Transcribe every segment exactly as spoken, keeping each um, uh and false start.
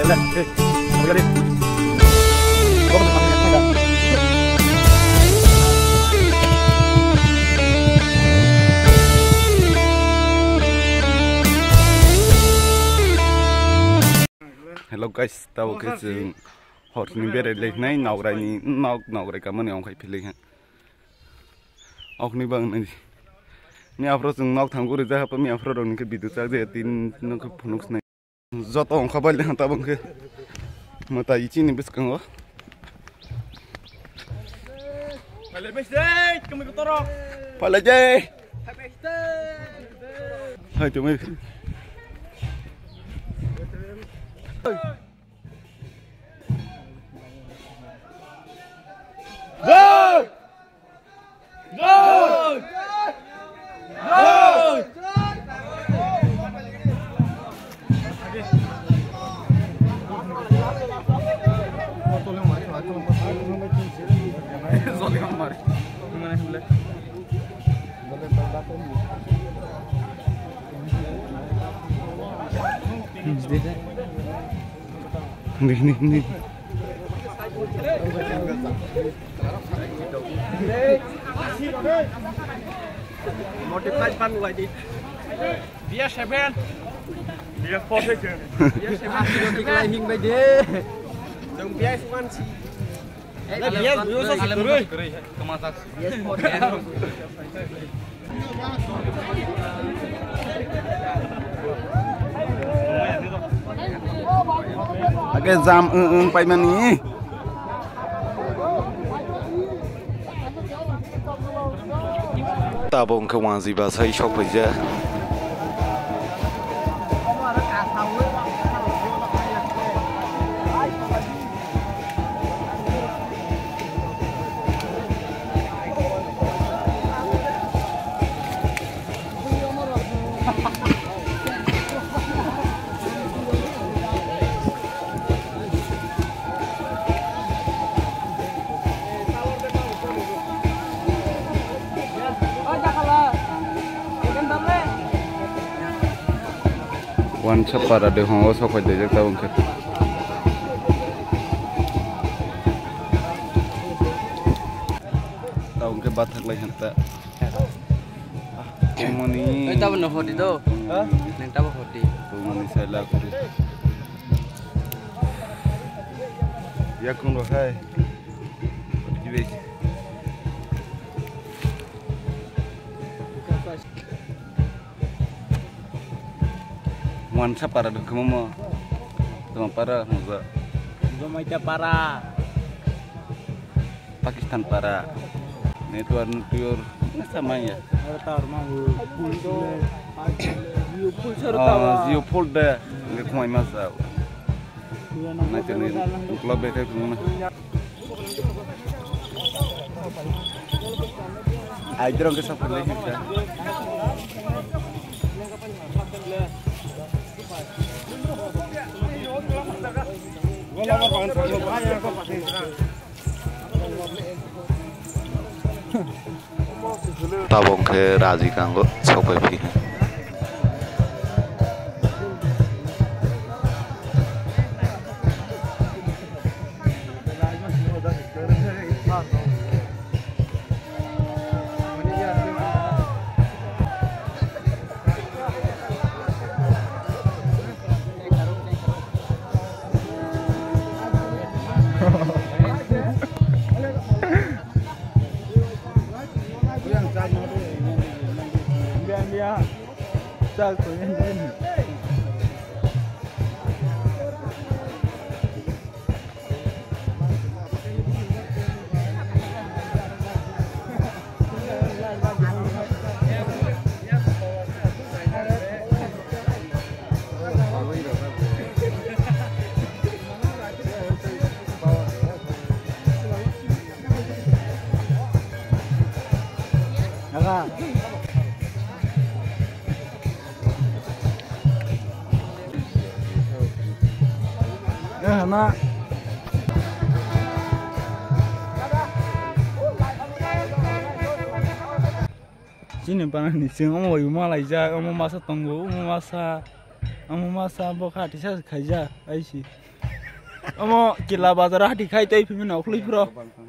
lên. Đi. Đi ra đi. Có một thằng này không được. Hello guys, tao cái sự hot ni biết đây này nào cái này nào nào cái cảm ơn ông khai phê ha. Ông ni bang này. Ni afro sung nào thằng cô đi ra apa mi afro rồi cái video chắc dễ tin nó cái phun này. Do tao ông khai balik tao bang cái. Mà tại ý chí ni biết cái ngó. Balik balik, kami kotor. Balik je. Hai tụi mình. Go! Go! Go! Nih nih nih. Modify pan ngoài đi. Vía seven. Vía four seven. Vía seven thì cái này hình vậy đi. Đừng vía one si. Eh, vía dulu so sekuri. Kemasak. Vía four. Cái giam ưng ưng bay mà ní. Ta bông không ăn gì bà say chọc bây giờ. One chapara de hong oso khoy de jakta bang ke taung ke bathak lai hanta moni ai ta no hoti do ha nang ta hoti to moni sala kuri ya kun ro hai kibe Wan para dong kamu mau, sama para muka. Jamaika para, Pakistan para, network nuklir sama ya. Tahu mau pul do, zio pul seru tahu. Zio pul deh, nggak kumai masa. Nanti nih, kalau bete kemana? Ayo dong ke sana lagi kan. Tabung ke Razi Kanggo, sopai pi. Chal tuh ini. Kakak. Ya, mak. Sini panas nih, sing mau ibu malah aja, mau masak tunggu, mau masak, mau masak bokat, saya kerja, aja. Amo kila bazar hati khai tei phi na khli pro.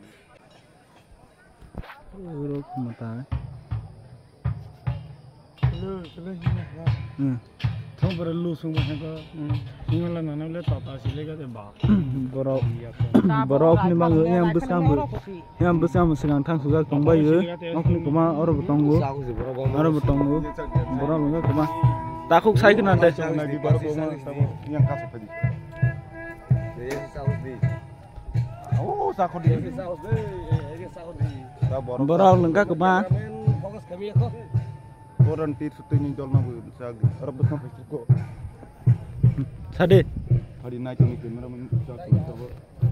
Ro mata. Lu lu ni. Hmm. Thong ber lu sung ma ka. Ni la na na le ta ta si le ka de ba. Borok borok ni mang yang besam yang besam segang thang suga kongba ye. Okni kuma oro botonggo. Oro botonggo. Borok lu kuma. Takuk sai kena deh. Lagi baru koma yang kasus tadi. Oh, sakot di. Borok lengkap kuma. Orang tir sutunya jual nabu sagi. Orang besar cukup. Sade. Hari naik ni kamera mencuci coba.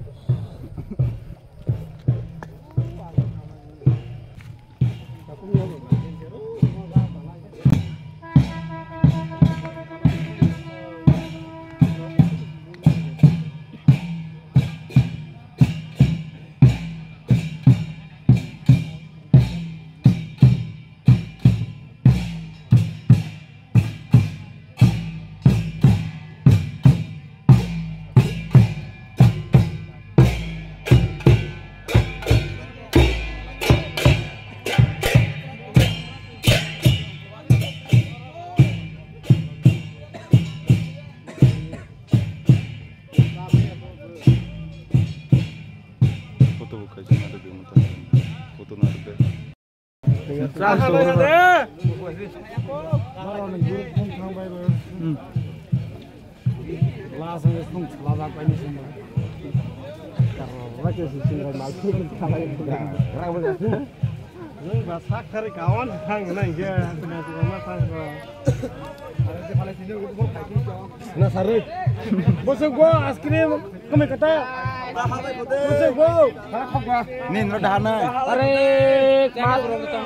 Bosok gua es krim kami kata. Bosok gua. Nih rodana. Tarik, mas.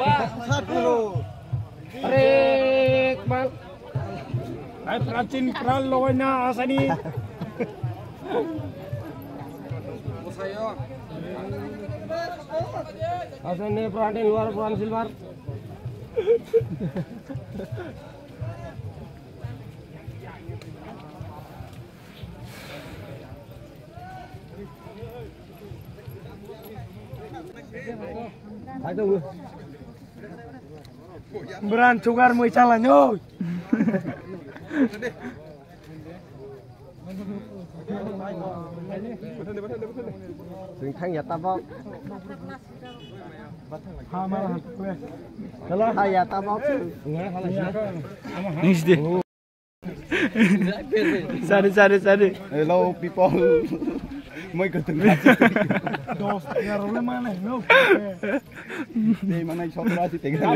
Tarik, mas. Ay pracin pral lawanya asani. Asani perantin luar peran silver. Aduh. Beran sugar mau calanyo. Sing thang ya tabok. Ha malah kue. Kalau ya tabok. Nih sih. Sade sade sade. Hello people. Mau ketemu. Dos ya role mana? No. Dei mana chokra si tengah.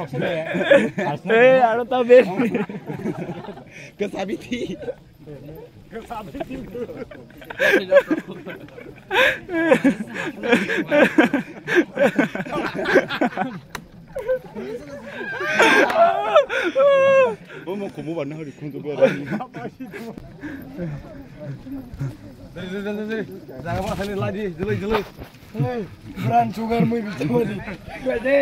Eh, ada tabe. Kesabiti. Oh mau kamu warna hari kuntu berani. Dari dari dari. Jangan mas ini lagi, jelek jelek. Hei, beran sugar mau bicara di. Gede.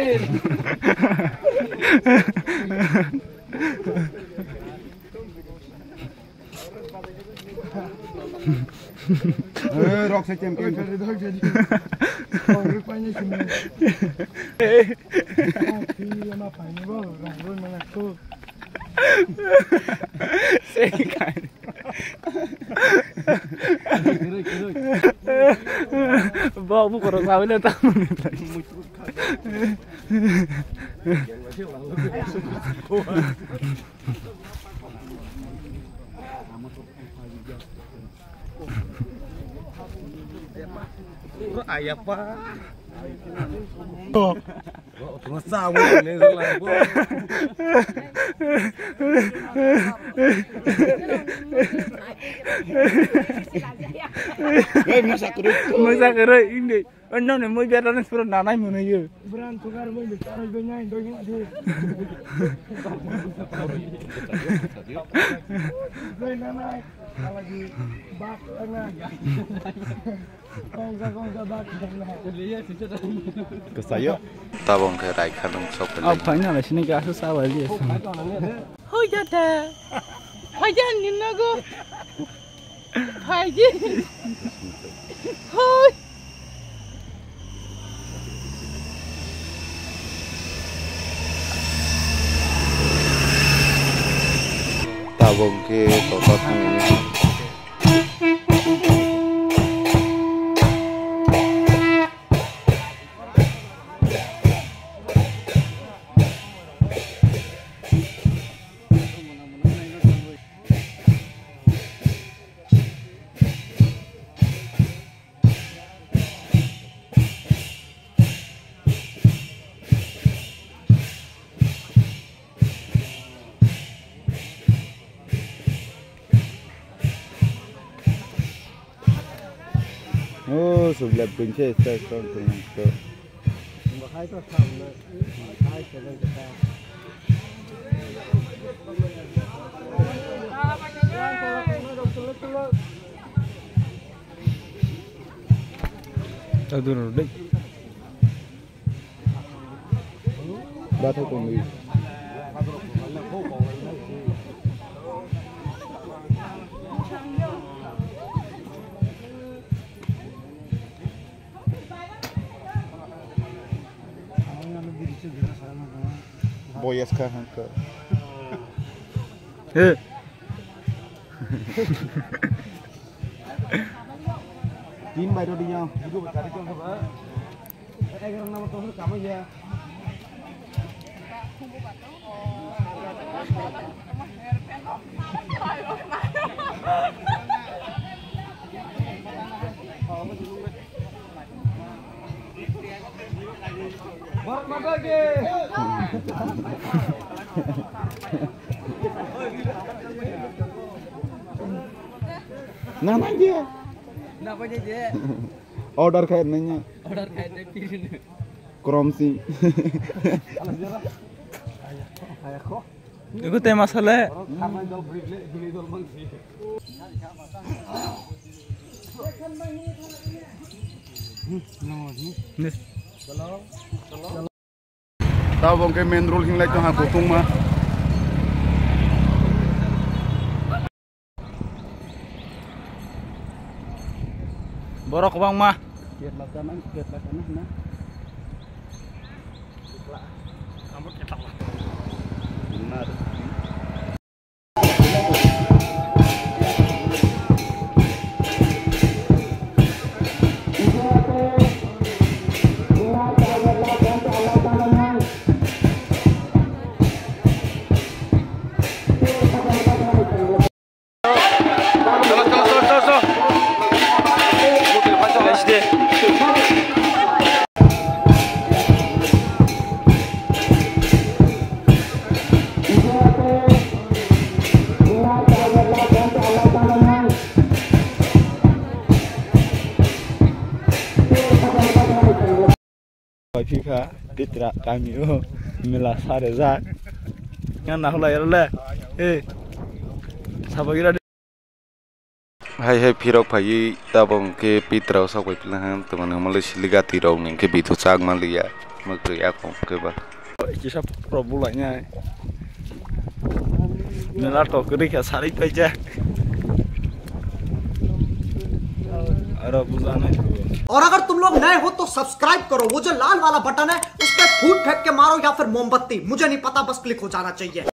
Eh, rock saya champion. Oh, rupanya cuma. Eh. Tapi apa ini bol? Rambut mana tuh? Sekan. Bawa buku orang kawin dan tamu Ayah pak. Oh, cuma sawo ini selang bu. Eh, masa kerut. Masa kerut ini. Anda nih mau biar orang suruh nanai mana ye? Beran tukar mau bicara banyak itu aja. Beran nanai. Lagi bak tengah. Kongsa kongsa bak tengah. Ke saya tabong ke rai khalung sok Oh, banyak lah sini kasus sawah dia. Oh ya dah. Hajan ni nago. Phải chứ. Thôi. Tabung ke totot ini. Oh, sebelah benci saya tonton itu. Bahaya tu sama. Bahaya jalan kita. Aduh, dek. Baca komedi. Boyas kah angka? Eh. Tin bay rồi đi nhau. Itu cari con apa? Eh orang nama tuh kamu ya. Baru lagi. Nah aja. Kenapa je? Order kayaknya. Order kayak piring. Kromsi. Itu teh masalah. Tabung ke main roll hingga itu hang potong mah. Borok bang mah. Kiat makanan, kiat makanan nah. Kamu kita lah. Benar. Pika ditra kami oh mila sare za yang nak lah ya eh siapa kira Hai hai pirok pai tabung ke pitra sa koi pilang teman hamale siliga tirau ning ke bitu cag malia magri aku ke ba kisah problemnya mila tokri ka sari paja अरे बुझाना और अगर तुम लोग नए हो तो सब्सक्राइब करो, वो जो लाल वाला बटन है उस पर फूट फेंक के मारो या फिर मोमबत्ती, मुझे नहीं पता, बस क्लिक हो जाना चाहिए।